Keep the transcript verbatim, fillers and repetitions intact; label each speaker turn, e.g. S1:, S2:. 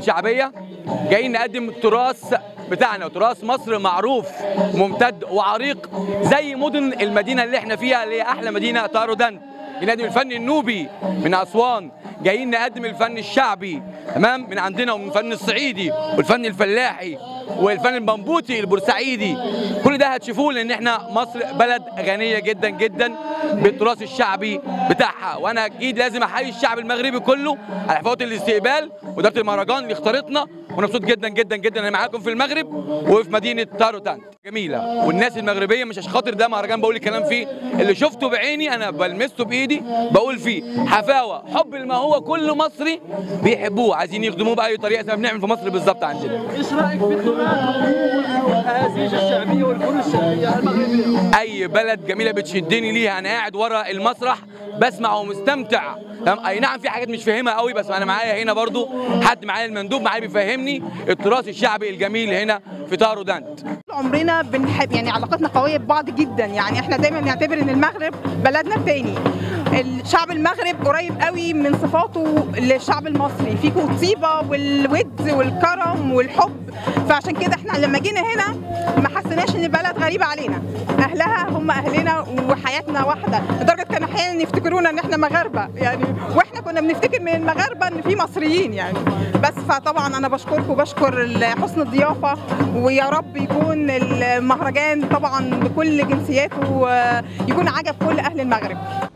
S1: الشعبيه، جايين نقدم التراث بتاعنا، تراث مصر معروف ممتد وعريق زي مدن المدينه اللي احنا فيها اللي هي احلى مدينه تارودانت. نقدم الفن النوبي من اسوان، جايين نقدم الفن الشعبي تمام من عندنا، ومن الفن الصعيدي والفن الفلاحي والفن البنبوتي البورسعيدي. كل ده هتشوفوه لان احنا مصر بلد غنيه جدا جدا بالتراث الشعبي بتاعها. وانا اكيد لازم احيي الشعب المغربي كله على حفاوه الاستقبال واداره المهرجان اللي اختارتنا، وانا مبسوط جدا جدا جدا انا معاكم في المغرب وفي مدينه تارودانت جميله. والناس المغربيه مش عشان خاطر ده مهرجان بقول الكلام فيه، اللي شفته بعيني انا بلمسه بايدي بقول فيه حفاوه، حب ما هو كل مصري بيحبوه، عايزين يخدموه باي طريقه زي ما بنعمل في مصر بالظبط عندنا.
S2: ايش رايك في الهزيجه الشعبيه والفنون الشعبيه المغربيه؟
S1: اي بلد جميله بتشدني ليها، انا قاعد ورا المسرح بسمع ومستمتع. اي نعم في حاجات مش فاهمها قوي، بس انا معايا هنا برضو حد معايا المندوب معايا بيفهمني التراث الشعبي الجميل هنا في تارودانت.
S3: عمرنا بنحب يعني علاقتنا قويه ببعض جدا، يعني احنا دايما بنعتبر ان المغرب بلدنا الثاني. الشعب المغرب قريب قوي من صفاته للشعب المصري، فيه الطيبه والود والكرم والحب، فعشان كده احنا لما جينا هنا ما حسيناش ان بلد غريبه علينا، اهلها هم اهلنا وحياتنا واحده، لدرجه كان احيانا يفتكرونا ان احنا مغاربه يعني، واحنا كنا بنفتكر من المغاربه ان في مصريين يعني. بس فطبعا انا بشكركم وبشكر حسن الضيافه، ويا رب يكون المهرجان طبعا بكل جنسياته يكون عجب كل اهل المغرب.